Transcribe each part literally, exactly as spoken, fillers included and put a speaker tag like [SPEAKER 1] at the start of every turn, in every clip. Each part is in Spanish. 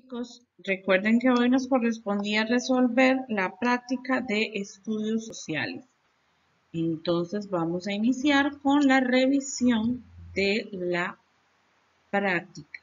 [SPEAKER 1] chicos, recuerden que hoy nos correspondía resolver la práctica de estudios sociales. Entonces vamos a iniciar con la revisión de la práctica.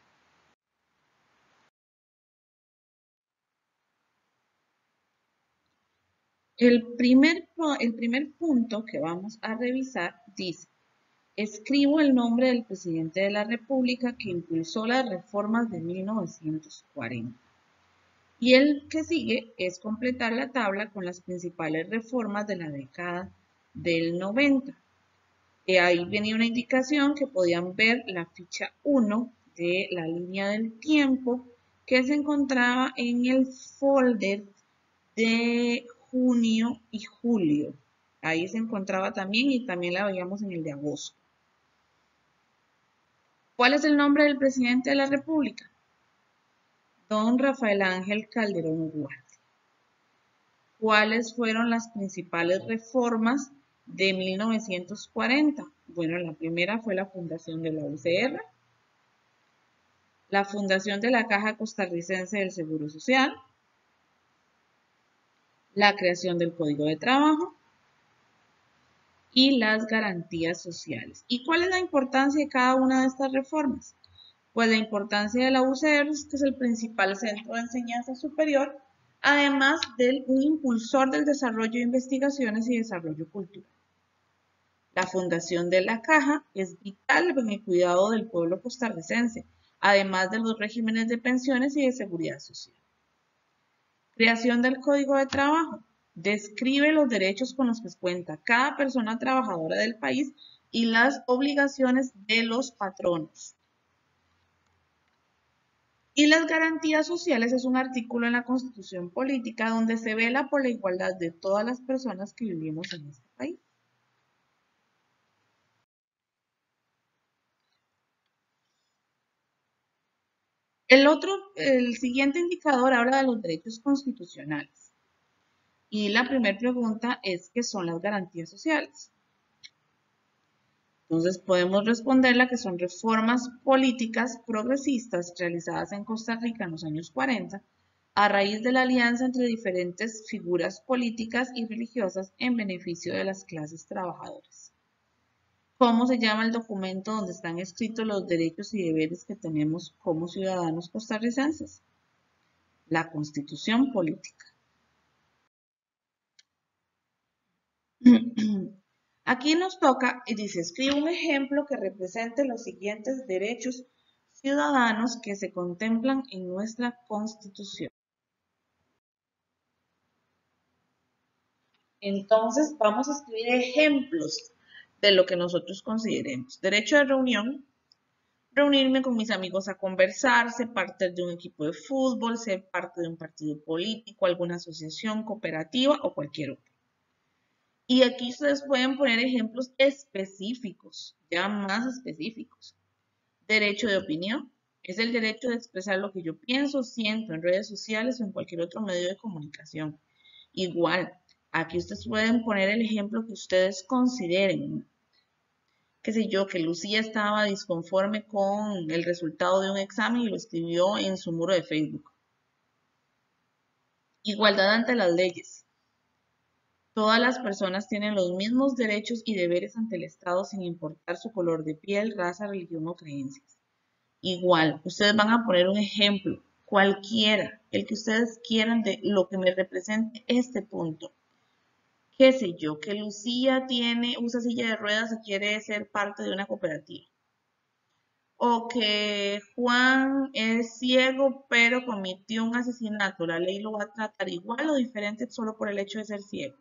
[SPEAKER 1] El primer, el primer punto que vamos a revisar dice: escribo el nombre del presidente de la República que impulsó las reformas de mil novecientos cuarenta. Y el que sigue es completar la tabla con las principales reformas de la década del noventa. Y ahí venía una indicación que podían ver la ficha uno de la línea del tiempo que se encontraba en el folder de junio y julio. Ahí se encontraba también y también la veíamos en el de agosto. ¿Cuál es el nombre del presidente de la República? Don Rafael Ángel Calderón Guardia. ¿Cuáles fueron las principales reformas de mil novecientos cuarenta? Bueno, la primera fue la fundación de la U C R, la fundación de la Caja Costarricense del Seguro Social, la creación del Código de Trabajo y las garantías sociales. ¿Y cuál es la importancia de cada una de estas reformas? Pues la importancia de la U C R es que es el principal centro de enseñanza superior, además de un impulsor del desarrollo de investigaciones y desarrollo cultural. La fundación de la Caja es vital en el cuidado del pueblo costarricense, además de los regímenes de pensiones y de seguridad social. Creación del Código de Trabajo. Describe los derechos con los que cuenta cada persona trabajadora del país y las obligaciones de los patronos. Y las garantías sociales es un artículo en la Constitución Política donde se vela por la igualdad de todas las personas que vivimos en este país. El otro, el siguiente indicador habla de los derechos constitucionales. Y la primera pregunta es: ¿qué son las garantías sociales? Entonces podemos responderla que son reformas políticas progresistas realizadas en Costa Rica en los años cuarenta a raíz de la alianza entre diferentes figuras políticas y religiosas en beneficio de las clases trabajadoras. ¿Cómo se llama el documento donde están escritos los derechos y deberes que tenemos como ciudadanos costarricenses? La Constitución Política. Aquí nos toca y dice: escribe un ejemplo que represente los siguientes derechos ciudadanos que se contemplan en nuestra Constitución. Entonces vamos a escribir ejemplos de lo que nosotros consideremos. Derecho de reunión: reunirme con mis amigos a conversar, ser parte de un equipo de fútbol, ser parte de un partido político, alguna asociación, cooperativa o cualquier otro. Y aquí ustedes pueden poner ejemplos específicos, ya más específicos. Derecho de opinión: es el derecho de expresar lo que yo pienso, siento en redes sociales o en cualquier otro medio de comunicación. Igual, aquí ustedes pueden poner el ejemplo que ustedes consideren. Qué sé yo, que Lucía estaba disconforme con el resultado de un examen y lo escribió en su muro de Facebook. Igualdad ante las leyes: todas las personas tienen los mismos derechos y deberes ante el Estado sin importar su color de piel, raza, religión o creencias. Igual, ustedes van a poner un ejemplo, cualquiera, el que ustedes quieran de lo que me represente este punto. Qué sé yo, que Lucía tiene, usa silla de ruedas y quiere ser parte de una cooperativa. O que Juan es ciego pero cometió un asesinato. La ley lo va a tratar igual o diferente solo por el hecho de ser ciego.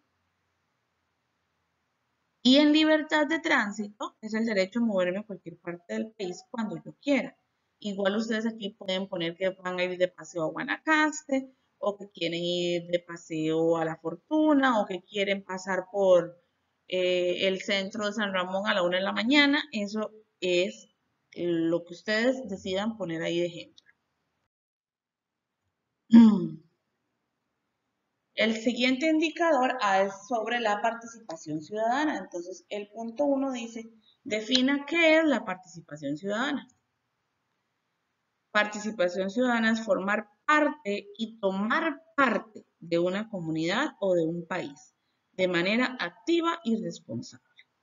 [SPEAKER 1] Y en libertad de tránsito es el derecho a moverme a cualquier parte del país cuando yo quiera. Igual ustedes aquí pueden poner que van a ir de paseo a Guanacaste, o que quieren ir de paseo a La Fortuna, o que quieren pasar por eh, el centro de San Ramón a la una de la mañana. Eso es lo que ustedes decidan poner ahí de ejemplo. El siguiente indicador es sobre la participación ciudadana. Entonces, el punto uno dice: defina qué es la participación ciudadana. Participación ciudadana es formar parte y tomar parte de una comunidad o de un país de manera activa y responsable.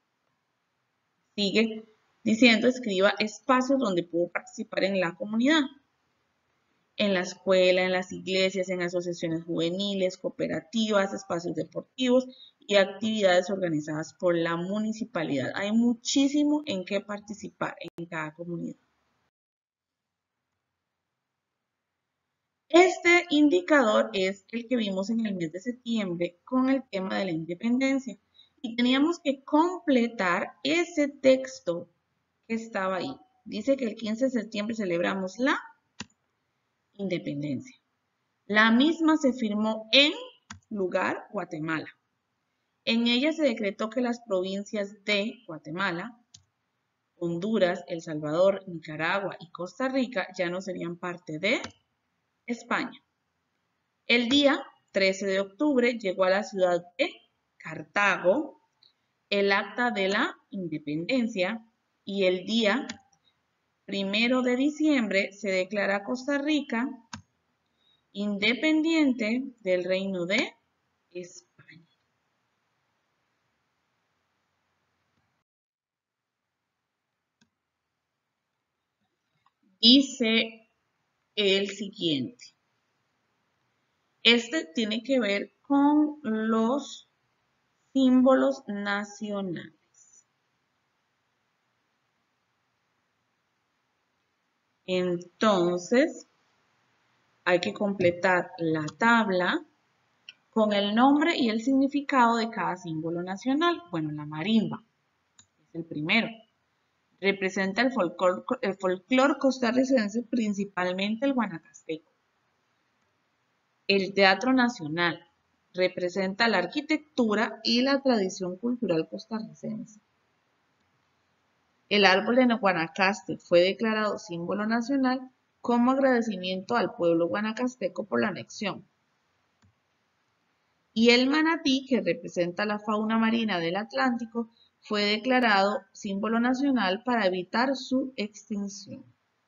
[SPEAKER 1] Sigue diciendo, escriba espacios donde puedo participar en la comunidad. En la escuela, en las iglesias, en asociaciones juveniles, cooperativas, espacios deportivos y actividades organizadas por la municipalidad. Hay muchísimo en qué participar en cada comunidad. Este indicador es el que vimos en el mes de septiembre con el tema de la independencia. Y teníamos que completar ese texto que estaba ahí. Dice que el quince de septiembre celebramos la independencia. La misma se firmó en lugar Guatemala. En ella se decretó que las provincias de Guatemala, Honduras, El Salvador, Nicaragua y Costa Rica ya no serían parte de España. El día trece de octubre llegó a la ciudad de Cartago el acta de la independencia y el día primero de diciembre se declara Costa Rica independiente del Reino de España. Dice el siguiente. Este tiene que ver con los símbolos nacionales. Entonces, hay que completar la tabla con el nombre y el significado de cada símbolo nacional. Bueno, la marimba es el primero. Representa el folclore, el folclore costarricense, principalmente el guanacasteco. El Teatro Nacional representa la arquitectura y la tradición cultural costarricense. El árbol de Guanacaste fue declarado símbolo nacional como agradecimiento al pueblo guanacasteco por la anexión. Y el manatí, que representa la fauna marina del Atlántico, fue declarado símbolo nacional para evitar su extinción.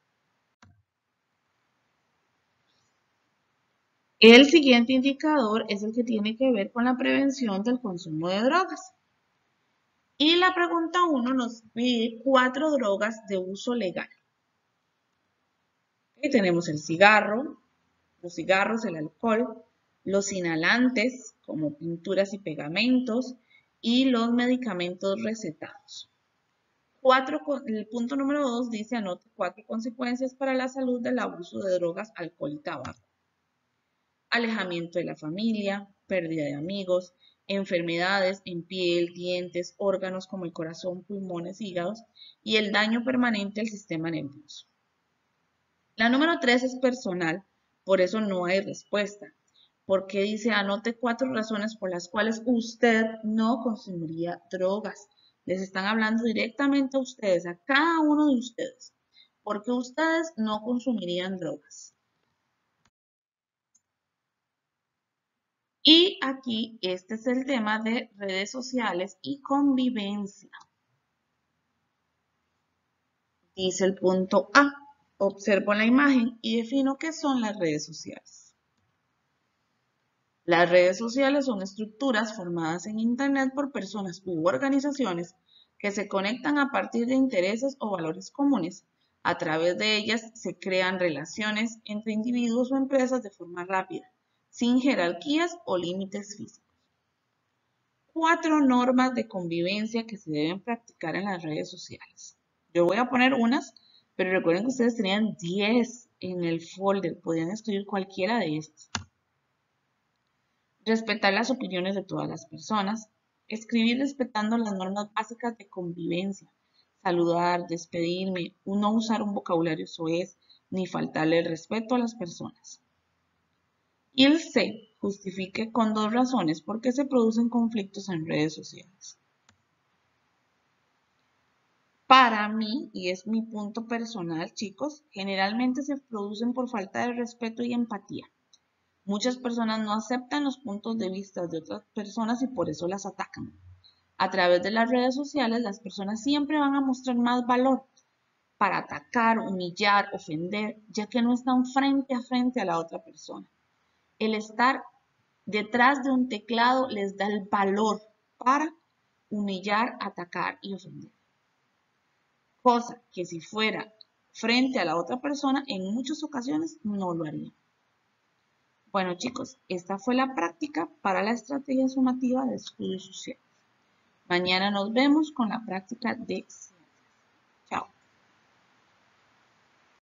[SPEAKER 1] El siguiente indicador es el que tiene que ver con la prevención del consumo de drogas. Y la pregunta uno nos pide cuatro drogas de uso legal. Aquí tenemos el cigarro, los cigarros, el alcohol, los inhalantes como pinturas y pegamentos y los medicamentos recetados. Cuatro, el punto número dos dice anote cuatro consecuencias para la salud del abuso de drogas, alcohol y tabaco. Alejamiento de la familia, pérdida de amigos, enfermedades en piel, dientes, órganos como el corazón, pulmones, hígados y el daño permanente al sistema nervioso. La número tres es personal, por eso no hay respuesta, porque dice anote cuatro razones por las cuales usted no consumiría drogas. Les están hablando directamente a ustedes, a cada uno de ustedes, porque ustedes no consumirían drogas. Y aquí este es el tema de redes sociales y convivencia. Dice el punto A, observo la imagen y defino qué son las redes sociales. Las redes sociales son estructuras formadas en Internet por personas u organizaciones que se conectan a partir de intereses o valores comunes. A través de ellas se crean relaciones entre individuos o empresas de forma rápida, sin jerarquías o límites físicos. Cuatro normas de convivencia que se deben practicar en las redes sociales. Yo voy a poner unas, pero recuerden que ustedes tenían diez en el folder, podían escribir cualquiera de estas. Respetar las opiniones de todas las personas. Escribir respetando las normas básicas de convivencia. Saludar, despedirme, no usar un vocabulario soez, ni faltarle el respeto a las personas. Y el C, justifique con dos razones por qué se producen conflictos en redes sociales. Para mí, y es mi punto personal, chicos, generalmente se producen por falta de respeto y empatía. Muchas personas no aceptan los puntos de vista de otras personas y por eso las atacan. A través de las redes sociales, las personas siempre van a mostrar más valor para atacar, humillar, ofender, ya que no están frente a frente a la otra persona. El estar detrás de un teclado les da el valor para humillar, atacar y ofender. Cosa que si fuera frente a la otra persona, en muchas ocasiones no lo haría. Bueno chicos, esta fue la práctica para la estrategia sumativa de estudios sociales. Mañana nos vemos con la práctica de